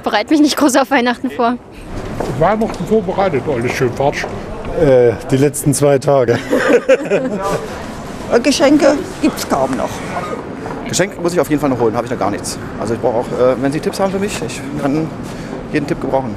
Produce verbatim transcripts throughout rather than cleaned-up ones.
bereite mich nicht groß auf Weihnachten vor. Weihnachten vorbereitet, alles schön fertig. Äh, die letzten zwei Tage. Geschenke gibt es kaum noch. Geschenk muss ich auf jeden Fall noch holen, habe ich noch gar nichts. Also ich brauche auch, äh, wenn Sie Tipps haben für mich, ich kann jeden Tipp gebrauchen.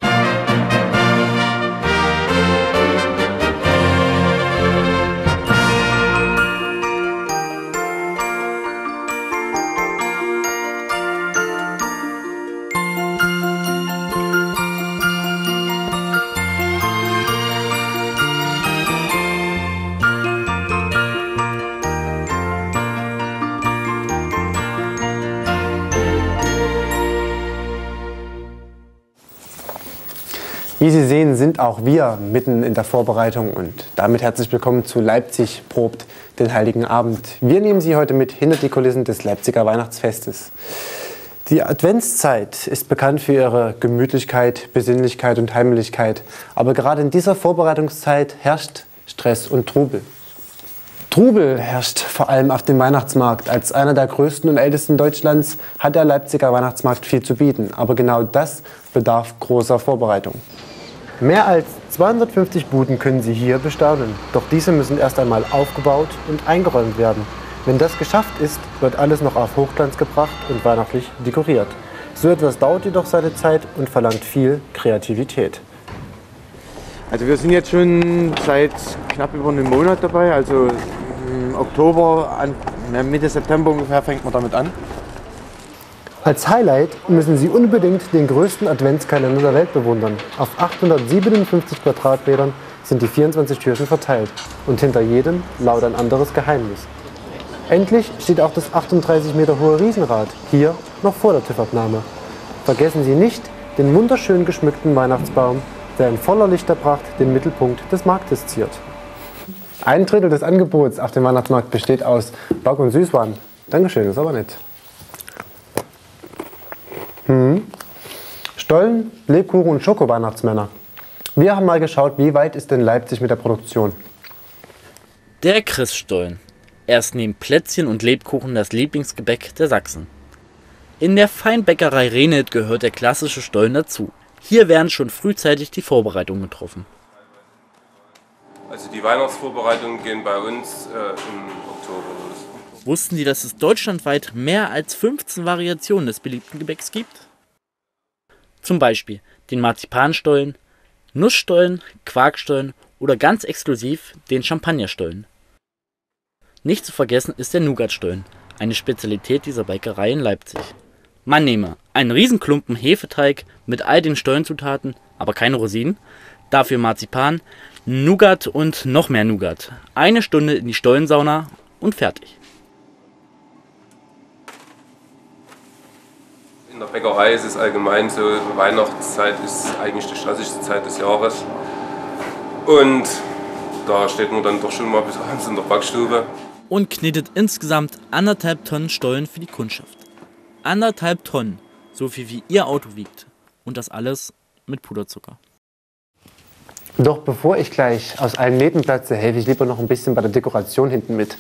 Wie Sie sehen, sind auch wir mitten in der Vorbereitung und damit herzlich willkommen zu Leipzig probt den Heiligen Abend. Wir nehmen Sie heute mit hinter die Kulissen des Leipziger Weihnachtsfestes. Die Adventszeit ist bekannt für ihre Gemütlichkeit, Besinnlichkeit und Heimlichkeit. Aber gerade in dieser Vorbereitungszeit herrscht Stress und Trubel. Trubel herrscht vor allem auf dem Weihnachtsmarkt. Als einer der größten und ältesten Deutschlands hat der Leipziger Weihnachtsmarkt viel zu bieten. Aber genau das bedarf großer Vorbereitung. Mehr als zweihundertfünfzig Buden können Sie hier bestaunen. Doch diese müssen erst einmal aufgebaut und eingeräumt werden. Wenn das geschafft ist, wird alles noch auf Hochglanz gebracht und weihnachtlich dekoriert. So etwas dauert jedoch seine Zeit und verlangt viel Kreativität. Also wir sind jetzt schon seit knapp über einem Monat dabei. Also im Oktober, an, Mitte September ungefähr fängt man damit an. Als Highlight müssen Sie unbedingt den größten Adventskalender der Welt bewundern. Auf achthundertsiebenundfünfzig Quadratmetern sind die vierundzwanzig Türchen verteilt und hinter jedem lauert ein anderes Geheimnis. Endlich steht auch das achtunddreißig Meter hohe Riesenrad hier noch vor der TÜV-Abnahme. Vergessen Sie nicht den wunderschön geschmückten Weihnachtsbaum, der in voller Lichterpracht den Mittelpunkt des Marktes ziert. Ein Drittel des Angebots auf dem Weihnachtsmarkt besteht aus Back- und Süßwaren. Dankeschön, ist aber nett. Hm. Stollen, Lebkuchen und Schoko-Weihnachtsmänner. Wir haben mal geschaut, wie weit ist denn Leipzig mit der Produktion. Der Christstollen. Er ist neben Plätzchen und Lebkuchen das Lieblingsgebäck der Sachsen. In der Feinbäckerei Renelt gehört der klassische Stollen dazu. Hier werden schon frühzeitig die Vorbereitungen getroffen. Also die Weihnachtsvorbereitungen gehen bei uns äh, im Oktober los. Wussten Sie, dass es deutschlandweit mehr als fünfzehn Variationen des beliebten Gebäcks gibt? Zum Beispiel den Marzipanstollen, Nussstollen, Quarkstollen oder ganz exklusiv den Champagnerstollen. Nicht zu vergessen ist der Nougatstollen, eine Spezialität dieser Bäckerei in Leipzig. Man nehme einen Riesenklumpen Hefeteig mit all den Stollenzutaten, aber keine Rosinen, dafür Marzipan, Nougat und noch mehr Nougat. Eine Stunde in die Stollensauna und fertig. In der Bäckerei ist es allgemein so, Weihnachtszeit ist eigentlich die stressigste Zeit des Jahres. Und da steht man dann doch schon mal bis abends in der Backstube. Und knetet insgesamt anderthalb Tonnen Stollen für die Kundschaft. Anderthalb Tonnen, so viel wie Ihr Auto wiegt. Und das alles mit Puderzucker. Doch bevor ich gleich aus allen Nähten platze, helfe ich lieber noch ein bisschen bei der Dekoration hinten mit.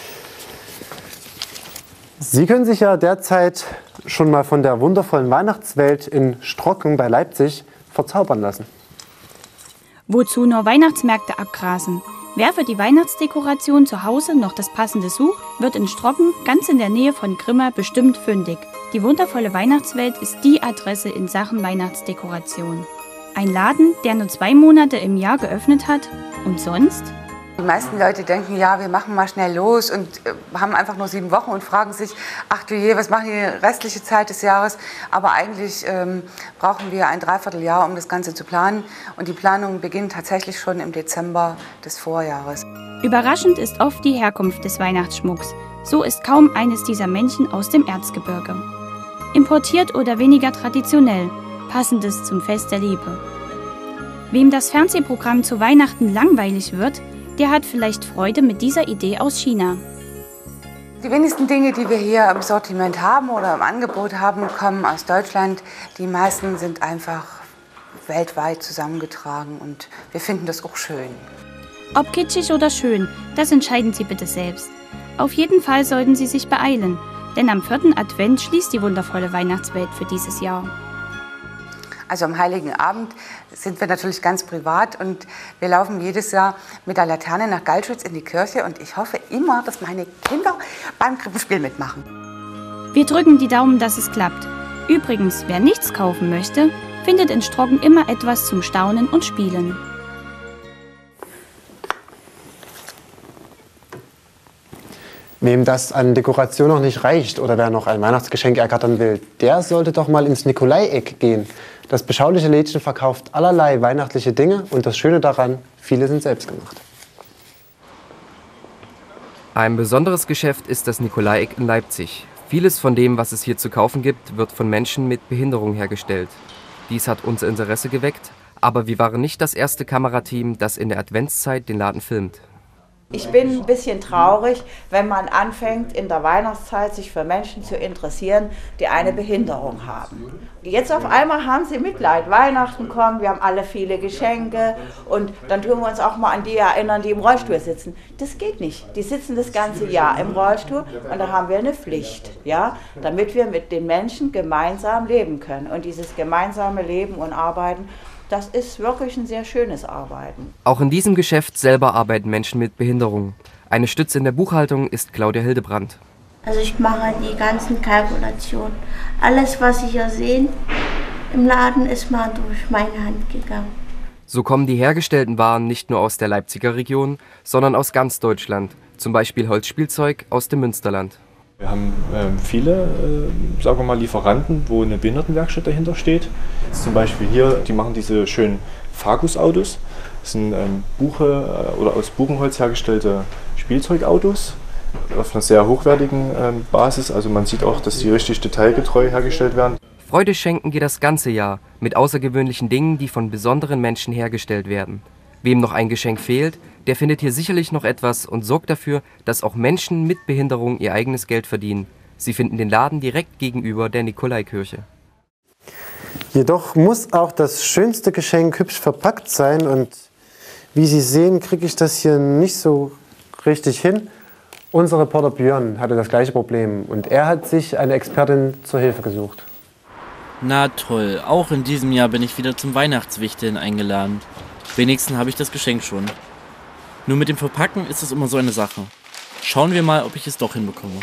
Sie können sich ja derzeit schon mal von der wundervollen Weihnachtswelt in Strocken bei Leipzig verzaubern lassen. Wozu nur Weihnachtsmärkte abgrasen? Wer für die Weihnachtsdekoration zu Hause noch das Passende sucht, wird in Strocken, ganz in der Nähe von Grimma, bestimmt fündig. Die wundervolle Weihnachtswelt ist die Adresse in Sachen Weihnachtsdekoration. Ein Laden, der nur zwei Monate im Jahr geöffnet hat. Und sonst? Die meisten Leute denken, ja, wir machen mal schnell los und äh, haben einfach nur sieben Wochen und fragen sich, ach du je, was machen die restliche Zeit des Jahres? Aber eigentlich ähm, brauchen wir ein Dreivierteljahr, um das Ganze zu planen. Und die Planung beginnt tatsächlich schon im Dezember des Vorjahres. Überraschend ist oft die Herkunft des Weihnachtsschmucks. So ist kaum eines dieser Männchen aus dem Erzgebirge. Importiert oder weniger traditionell, passendes zum Fest der Liebe. Wem das Fernsehprogramm zu Weihnachten langweilig wird, der hat vielleicht Freude mit dieser Idee aus China. Die wenigsten Dinge, die wir hier im Sortiment haben oder im Angebot haben, kommen aus Deutschland. Die meisten sind einfach weltweit zusammengetragen und wir finden das auch schön. Ob kitschig oder schön, das entscheiden Sie bitte selbst. Auf jeden Fall sollten Sie sich beeilen, denn am vierten Advent schließt die wundervolle Weihnachtswelt für dieses Jahr. Also am Heiligen Abend sind wir natürlich ganz privat und wir laufen jedes Jahr mit der Laterne nach Gallschütz in die Kirche und ich hoffe immer, dass meine Kinder beim Krippenspiel mitmachen. Wir drücken die Daumen, dass es klappt. Übrigens, wer nichts kaufen möchte, findet in Stroggen immer etwas zum Staunen und Spielen. Wem das an Dekoration noch nicht reicht oder wer noch ein Weihnachtsgeschenk ergattern will, der sollte doch mal ins Nikolai-Eck gehen. Das beschauliche Lädchen verkauft allerlei weihnachtliche Dinge und das Schöne daran, viele sind selbst gemacht. Ein besonderes Geschäft ist das Nikolai-Eck in Leipzig. Vieles von dem, was es hier zu kaufen gibt, wird von Menschen mit Behinderung hergestellt. Dies hat unser Interesse geweckt, aber wir waren nicht das erste Kamerateam, das in der Adventszeit den Laden filmt. Ich bin ein bisschen traurig, wenn man anfängt, in der Weihnachtszeit sich für Menschen zu interessieren, die eine Behinderung haben. Jetzt auf einmal haben sie Mitleid. Weihnachten kommt, wir haben alle viele Geschenke und dann tun wir uns auch mal an die erinnern, die im Rollstuhl sitzen. Das geht nicht. Die sitzen das ganze Jahr im Rollstuhl und da haben wir eine Pflicht, ja, damit wir mit den Menschen gemeinsam leben können. Und dieses gemeinsame Leben und Arbeiten, das ist wirklich ein sehr schönes Arbeiten. Auch in diesem Geschäft selber arbeiten Menschen mit Behinderung. Eine Stütze in der Buchhaltung ist Claudia Hildebrandt. Also ich mache die ganzen Kalkulationen. Alles, was Sie hier sehen im Laden, ist mal durch meine Hand gegangen. So kommen die hergestellten Waren nicht nur aus der Leipziger Region, sondern aus ganz Deutschland. Zum Beispiel Holzspielzeug aus dem Münsterland. Wir haben äh, viele, äh, sagen wir mal, Lieferanten, wo eine Behindertenwerkstatt dahinter steht. Jetzt zum Beispiel hier, die machen diese schönen Fagus-Autos. Das sind ähm, Buche äh, oder aus Buchenholz hergestellte Spielzeugautos auf einer sehr hochwertigen ähm, Basis. Also man sieht auch, dass die richtig detailgetreu hergestellt werden. Freude schenken geht das ganze Jahr mit außergewöhnlichen Dingen, die von besonderen Menschen hergestellt werden. Wem noch ein Geschenk fehlt, der findet hier sicherlich noch etwas und sorgt dafür, dass auch Menschen mit Behinderung ihr eigenes Geld verdienen. Sie finden den Laden direkt gegenüber der Nikolaikirche. Jedoch muss auch das schönste Geschenk hübsch verpackt sein und wie Sie sehen, kriege ich das hier nicht so richtig hin. Unser Reporter Björn hatte das gleiche Problem und er hat sich eine Expertin zur Hilfe gesucht. Na toll, auch in diesem Jahr bin ich wieder zum Weihnachtswichteln eingeladen. Wenigstens habe ich das Geschenk schon. Nur mit dem Verpacken ist es immer so eine Sache. Schauen wir mal, ob ich es doch hinbekomme.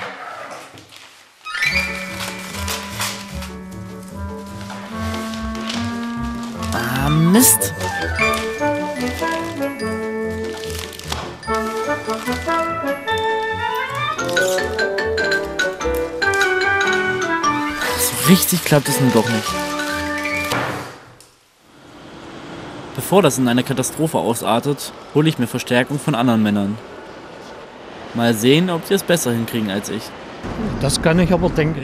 Ah, Mist! So richtig klappt es nun doch nicht. Bevor das in eine Katastrophe ausartet, hole ich mir Verstärkung von anderen Männern. Mal sehen, ob die es besser hinkriegen als ich. Das kann ich aber denken.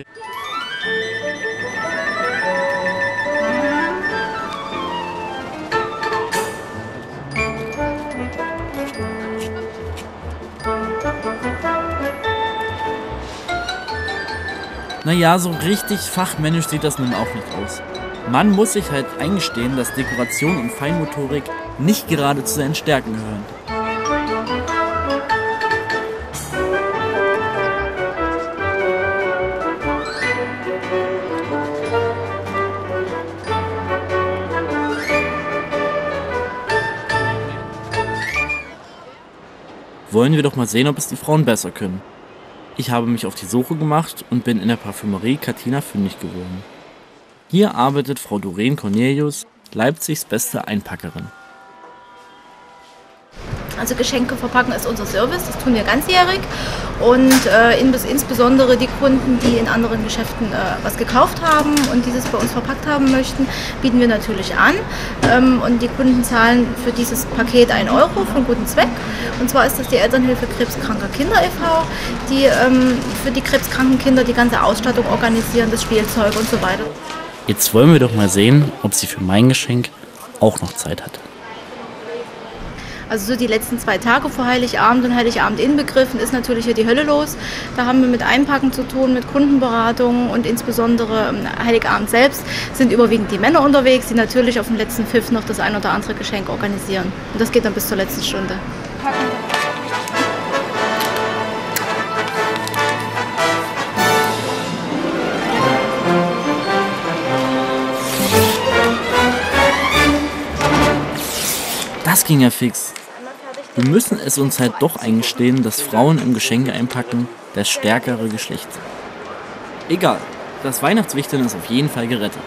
Naja, so richtig fachmännisch sieht das nun auch nicht aus. Man muss sich halt eingestehen, dass Dekoration und Feinmotorik nicht gerade zu seinen Stärken gehören. Wollen wir doch mal sehen, ob es die Frauen besser können. Ich habe mich auf die Suche gemacht und bin in der Parfümerie Katina fündig geworden. Hier arbeitet Frau Doreen Cornelius, Leipzigs beste Einpackerin. Also Geschenke verpacken ist unser Service, das tun wir ganzjährig und äh, insbesondere die Kunden, die in anderen Geschäften äh, was gekauft haben und dieses bei uns verpackt haben möchten, bieten wir natürlich an ähm, und die Kunden zahlen für dieses Paket einen Euro für einen guten Zweck und zwar ist das die Elternhilfe Krebskranker Kinder e V, die ähm, für die krebskranken Kinder die ganze Ausstattung organisieren, das Spielzeug und so weiter. Jetzt wollen wir doch mal sehen, ob sie für mein Geschenk auch noch Zeit hat. Also so die letzten zwei Tage vor Heiligabend und Heiligabend inbegriffen ist natürlich hier die Hölle los. Da haben wir mit Einpacken zu tun, mit Kundenberatungen und insbesondere Heiligabend selbst sind überwiegend die Männer unterwegs, die natürlich auf dem letzten Pfiff noch das ein oder andere Geschenk organisieren. Und das geht dann bis zur letzten Stunde. Das ging ja fix. Wir müssen es uns halt doch eingestehen, dass Frauen im Geschenke einpacken das stärkere Geschlecht sind. Egal, das Weihnachtswichteln ist auf jeden Fall gerettet.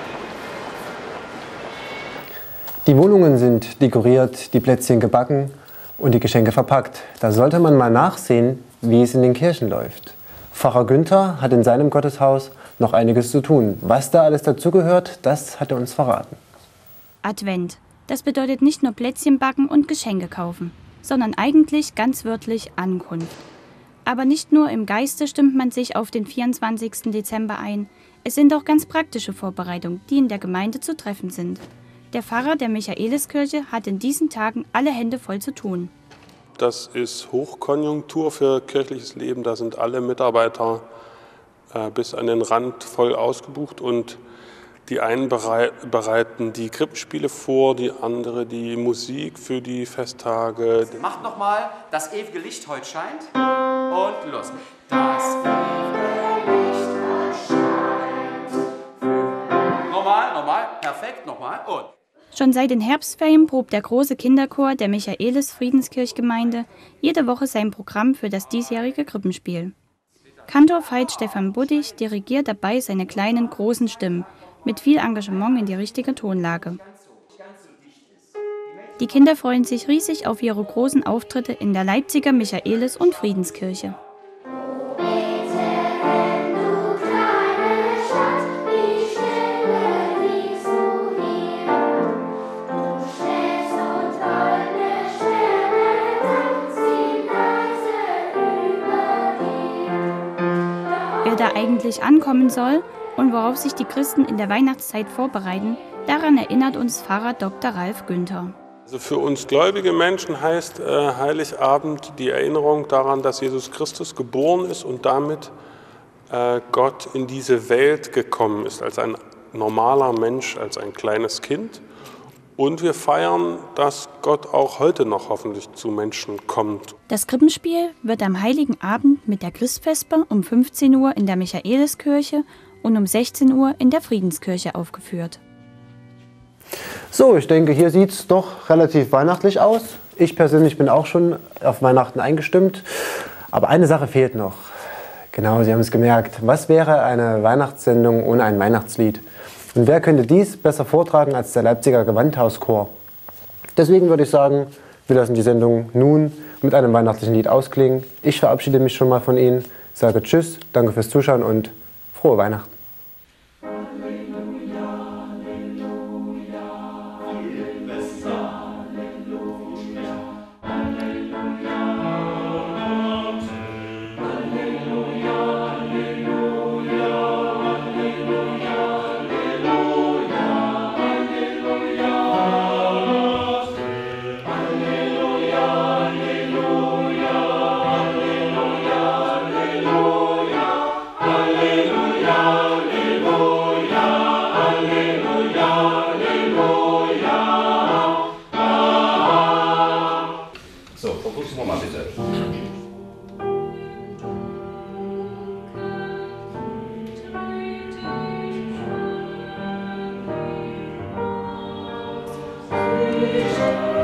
Die Wohnungen sind dekoriert, die Plätzchen gebacken und die Geschenke verpackt. Da sollte man mal nachsehen, wie es in den Kirchen läuft. Pfarrer Günther hat in seinem Gotteshaus noch einiges zu tun. Was da alles dazugehört, das hat er uns verraten. Advent. Das bedeutet nicht nur Plätzchen backen und Geschenke kaufen, sondern eigentlich ganz wörtlich Ankunft. Aber nicht nur im Geiste stimmt man sich auf den vierundzwanzigsten Dezember ein. Es sind auch ganz praktische Vorbereitungen, die in der Gemeinde zu treffen sind. Der Pfarrer der Michaeliskirche hat in diesen Tagen alle Hände voll zu tun. Das ist Hochkonjunktur für kirchliches Leben. Da sind alle Mitarbeiter äh, bis an den Rand voll ausgebucht. Und die einen berei bereiten die Krippenspiele vor, die andere die Musik für die Festtage. Macht nochmal, das ewige Licht heute scheint. Und los. Das ewige Licht heute scheint. Nochmal, nochmal, perfekt, nochmal und. Schon seit den Herbstferien probt der große Kinderchor der Michaelis-Friedenskirchgemeinde jede Woche sein Programm für das diesjährige Krippenspiel. Kantor Veit Stefan Buddig dirigiert dabei seine kleinen, großen Stimmen mit viel Engagement in die richtige Tonlage. Die Kinder freuen sich riesig auf ihre großen Auftritte in der Leipziger Michaelis- und Friedenskirche. Wer da eigentlich ankommen soll und worauf sich die Christen in der Weihnachtszeit vorbereiten, daran erinnert uns Pfarrer Doktor Ralf Günther. Also für uns gläubige Menschen heißt äh, Heiligabend die Erinnerung daran, dass Jesus Christus geboren ist und damit äh, Gott in diese Welt gekommen ist, als ein normaler Mensch, als ein kleines Kind. Und wir feiern, dass Gott auch heute noch hoffentlich zu Menschen kommt. Das Krippenspiel wird am Heiligen Abend mit der Christvesper um fünfzehn Uhr in der Michaeliskirche und um sechzehn Uhr in der Friedenskirche aufgeführt. So, ich denke, hier sieht es doch relativ weihnachtlich aus. Ich persönlich bin auch schon auf Weihnachten eingestimmt. Aber eine Sache fehlt noch. Genau, Sie haben es gemerkt. Was wäre eine Weihnachtssendung ohne ein Weihnachtslied? Und wer könnte dies besser vortragen als der Leipziger Gewandhauschor? Deswegen würde ich sagen, wir lassen die Sendung nun mit einem weihnachtlichen Lied ausklingen. Ich verabschiede mich schon mal von Ihnen, sage Tschüss, danke fürs Zuschauen und frohe Weihnachten. Thank you.